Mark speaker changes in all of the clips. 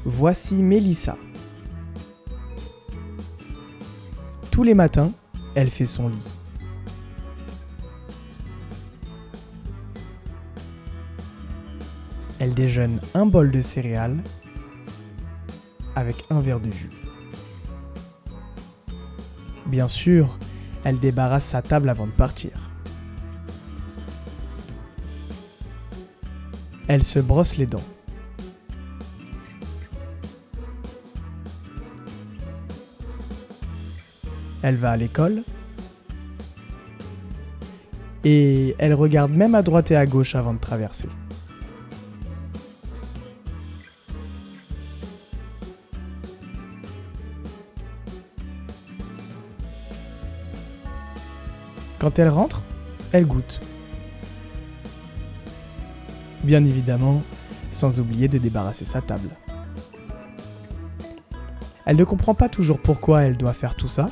Speaker 1: Voici Mélissa. Tous les matins, elle fait son lit. Elle déjeune un bol de céréales avec un verre de jus. Bien sûr, elle débarrasse sa table avant de partir. Elle se brosse les dents. Elle va à l'école et elle regarde même à droite et à gauche avant de traverser. Quand elle rentre, elle goûte. Bien évidemment, sans oublier de débarrasser sa table. Elle ne comprend pas toujours pourquoi elle doit faire tout ça,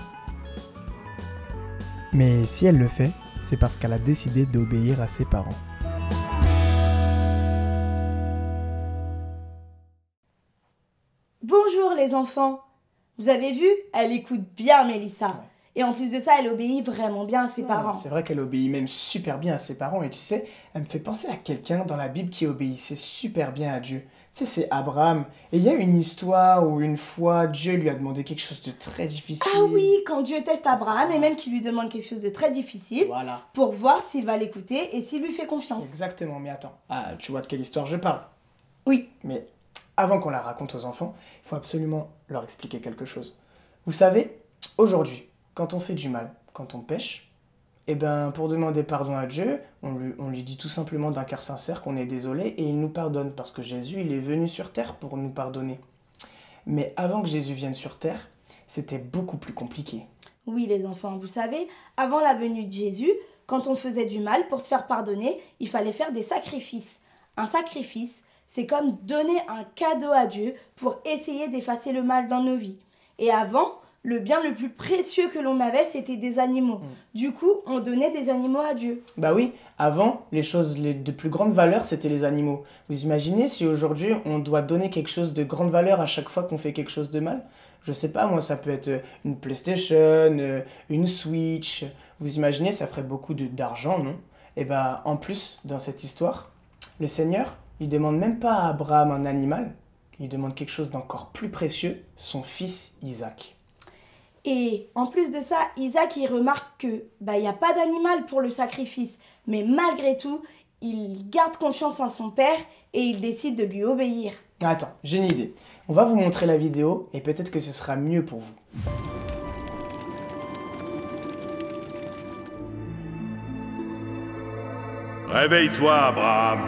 Speaker 1: mais si elle le fait, c'est parce qu'elle a décidé d'obéir à ses parents.
Speaker 2: Bonjour les enfants. Vous avez vu, elle écoute bien Mélissa.
Speaker 1: Ouais.
Speaker 2: Et en plus de ça, elle obéit vraiment bien à ses parents.
Speaker 1: C'est vrai qu'elle obéit même super bien à ses parents. Et tu sais, elle me fait penser à quelqu'un dans la Bible qui obéissait super bien à Dieu. Tu sais, c'est Abraham. Et il y a une histoire où une fois, Dieu lui a demandé quelque chose de très difficile.
Speaker 2: Ah oui, quand Dieu teste Abraham et même qu'il lui demande quelque chose de très difficile
Speaker 1: Voilà.
Speaker 2: pour voir s'il va l'écouter et s'il lui fait confiance.
Speaker 1: Exactement, mais attends. Ah, tu vois de quelle histoire je parle?
Speaker 2: Oui.
Speaker 1: Mais avant qu'on la raconte aux enfants, il faut absolument leur expliquer quelque chose. Vous savez, aujourd'hui, quand on fait du mal, quand on pêche, eh ben, pour demander pardon à Dieu, on lui dit tout simplement d'un cœur sincère qu'on est désolé et il nous pardonne parce que Jésus, il est venu sur terre pour nous pardonner. Mais avant que Jésus vienne sur terre, c'était beaucoup plus compliqué.
Speaker 2: Oui les enfants, vous savez, avant la venue de Jésus, quand on faisait du mal, pour se faire pardonner, il fallait faire des sacrifices. Un sacrifice, c'est comme donner un cadeau à Dieu pour essayer d'effacer le mal dans nos vies. Et avant, le bien le plus précieux que l'on avait, c'était des animaux. Du coup, on donnait des animaux à Dieu.
Speaker 1: Bah oui, avant, les choses de plus grande valeur, c'était les animaux. Vous imaginez si aujourd'hui, on doit donner quelque chose de grande valeur à chaque fois qu'on fait quelque chose de mal? Je sais pas, moi, ça peut être une PlayStation, une Switch. Vous imaginez, ça ferait beaucoup d'argent, non? Et bah, en plus, dans cette histoire, le Seigneur, il demande même pas à Abraham un animal, il demande quelque chose d'encore plus précieux, son fils Isaac.
Speaker 2: Et en plus de ça, Isaac, il remarque que il n'y a pas d'animal pour le sacrifice. Mais malgré tout, il garde confiance en son père et il décide de lui obéir.
Speaker 1: Attends, j'ai une idée. On va vous montrer la vidéo et peut-être que ce sera mieux pour vous.
Speaker 3: Réveille-toi, Abraham.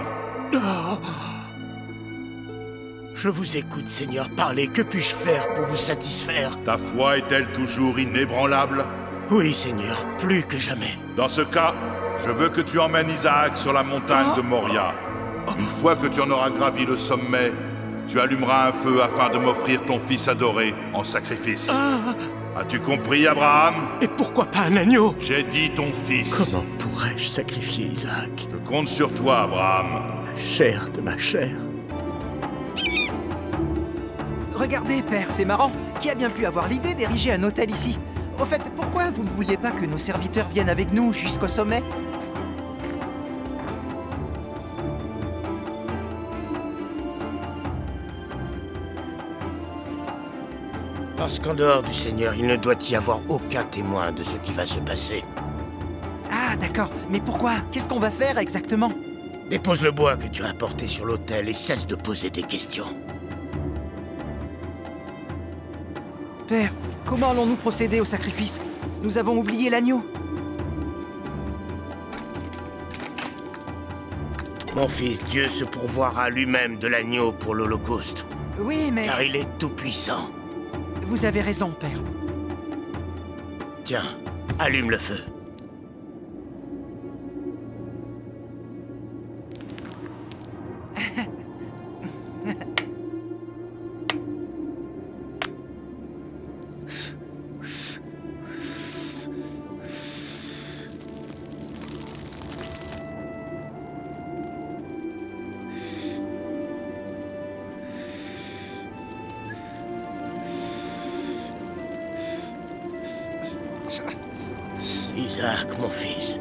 Speaker 4: Je vous écoute, Seigneur, parlez. Que puis-je faire pour vous satisfaire?
Speaker 3: Ta foi est-elle toujours inébranlable?
Speaker 4: Oui, Seigneur, plus que jamais.
Speaker 3: Dans ce cas, je veux que tu emmènes Isaac sur la montagne de Moria. Une fois que tu en auras gravi le sommet, tu allumeras un feu afin de m'offrir ton fils adoré en sacrifice. As-tu compris, Abraham?
Speaker 4: Et pourquoi pas un agneau?
Speaker 3: J'ai dit ton fils.
Speaker 4: Comment pourrais-je sacrifier Isaac?
Speaker 3: Je compte sur toi, Abraham.
Speaker 4: La chair de ma chair.
Speaker 5: Regardez, père, c'est marrant. Qui a bien pu avoir l'idée d'ériger un hôtel ici? Au fait, pourquoi vous ne vouliez pas que nos serviteurs viennent avec nous jusqu'au sommet?
Speaker 4: Parce qu'en dehors du Seigneur, il ne doit y avoir aucun témoin de ce qui va se passer.
Speaker 5: Ah, d'accord. Mais pourquoi? Qu'est-ce qu'on va faire exactement?
Speaker 4: Dépose le bois que tu as apporté sur l'autel et cesse de poser des questions.
Speaker 5: Père, comment allons-nous procéder au sacrifice? Nous avons oublié l'agneau.
Speaker 4: Mon fils, Dieu se pourvoira lui-même de l'agneau pour l'Holocauste.
Speaker 5: Oui, mais...
Speaker 4: Car il est tout-puissant.
Speaker 5: Vous avez raison, père.
Speaker 4: Tiens, allume le feu. Isaac, mon fils.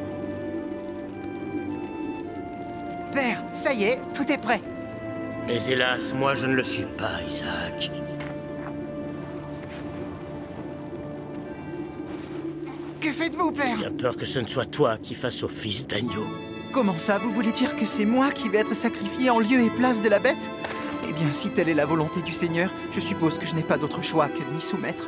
Speaker 5: Père, ça y est, tout est prêt.
Speaker 4: Mais hélas, moi je ne le suis pas, Isaac.
Speaker 5: Que faites-vous, père?
Speaker 4: J'ai bien peur que ce ne soit toi qui fasses office d'agneau.
Speaker 5: Comment ça, vous voulez dire que c'est moi qui vais être sacrifié en lieu et place de la bête? Eh bien, si telle est la volonté du Seigneur, je suppose que je n'ai pas d'autre choix que de m'y soumettre.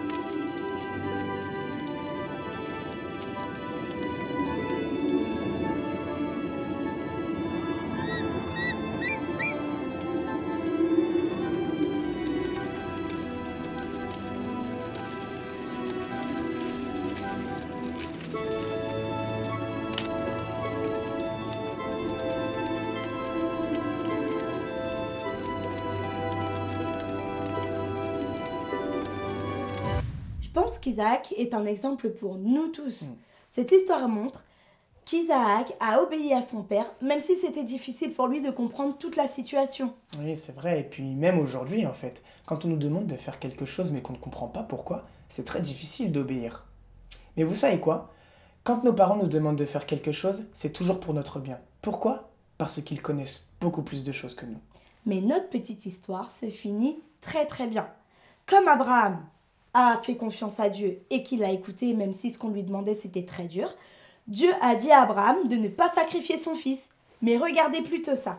Speaker 2: Je pense qu'Isaac est un exemple pour nous tous. Cette histoire montre qu'Isaac a obéi à son père, même si c'était difficile pour lui de comprendre toute la situation.
Speaker 1: Oui, c'est vrai. Et puis même aujourd'hui, en fait, quand on nous demande de faire quelque chose mais qu'on ne comprend pas pourquoi, c'est très difficile d'obéir. Mais vous savez quoi? Quand nos parents nous demandent de faire quelque chose, c'est toujours pour notre bien. Pourquoi? Parce qu'ils connaissent beaucoup plus de choses que nous.
Speaker 2: Mais notre petite histoire se finit très très bien. Comme Abraham a fait confiance à Dieu et qu'il a écouté, même si ce qu'on lui demandait c'était très dur, Dieu a dit à Abraham de ne pas sacrifier son fils. Mais regardez plutôt ça.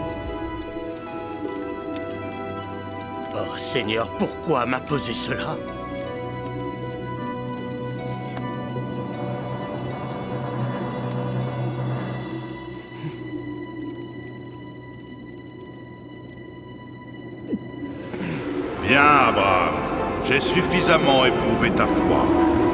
Speaker 4: Oh Seigneur, pourquoi m'imposer cela?
Speaker 3: Bien, Abraham. J'ai suffisamment éprouvé ta foi.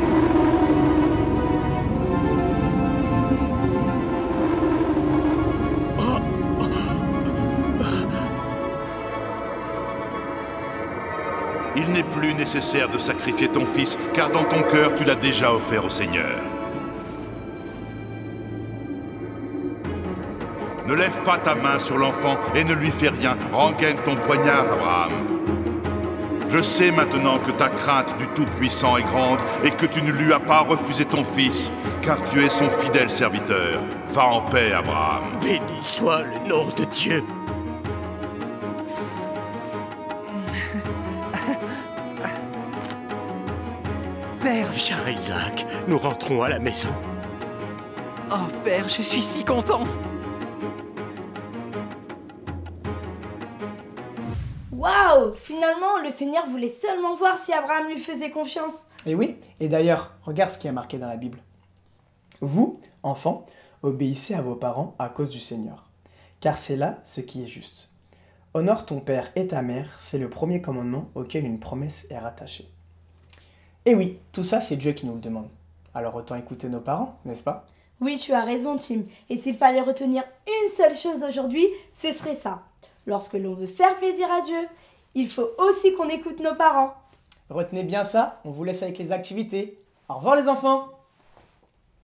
Speaker 3: Il n'est plus nécessaire de sacrifier ton fils, car dans ton cœur, tu l'as déjà offert au Seigneur. Ne lève pas ta main sur l'enfant et ne lui fais rien. Rengaine ton poignard, Abraham. Je sais maintenant que ta crainte du Tout-Puissant est grande et que tu ne lui as pas refusé ton fils, car tu es son fidèle serviteur. Va en paix, Abraham.
Speaker 4: Béni soit le nom de Dieu.
Speaker 5: Père!
Speaker 4: Viens, Isaac, nous rentrons à la maison.
Speaker 5: Oh, père, je suis si content!
Speaker 2: Waouh! Finalement, le Seigneur voulait seulement voir si Abraham lui faisait confiance.
Speaker 1: Et oui, et d'ailleurs, regarde ce qui est marqué dans la Bible. Vous, enfants, obéissez à vos parents à cause du Seigneur, car c'est là ce qui est juste. Honore ton père et ta mère, c'est le premier commandement auquel une promesse est rattachée. Et oui, tout ça, c'est Dieu qui nous le demande. Alors autant écouter nos parents, n'est-ce pas?
Speaker 2: Oui, tu as raison, Tim. Et s'il fallait retenir une seule chose aujourd'hui, ce serait ça. Lorsque l'on veut faire plaisir à Dieu, il faut aussi qu'on écoute nos parents.
Speaker 1: Retenez bien ça, on vous laisse avec les activités. Au revoir les enfants!